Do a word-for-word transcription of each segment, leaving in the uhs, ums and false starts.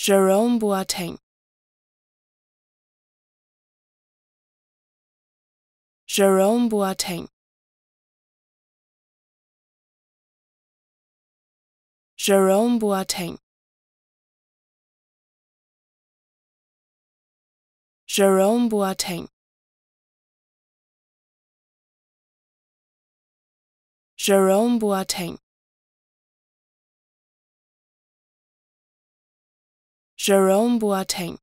Jérôme Boateng. Jérôme Boateng. Jérôme Boateng. Jérôme Boateng. Jérôme Boateng. Jérôme Boateng.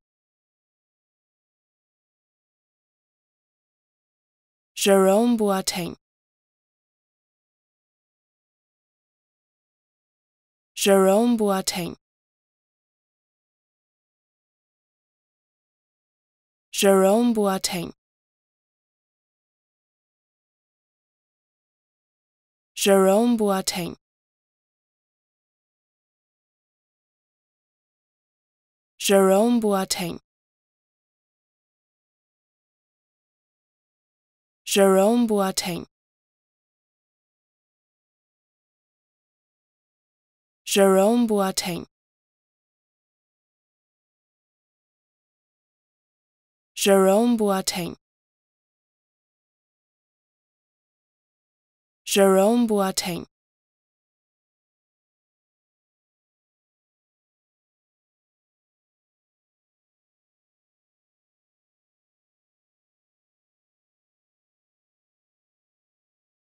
Jérôme Boateng. Jérôme Boateng. Jérôme Boateng. Jérôme Boateng. Jérôme Boateng. Jérôme Boateng. Jérôme Boateng. Jérôme Boateng. Jérôme Boateng.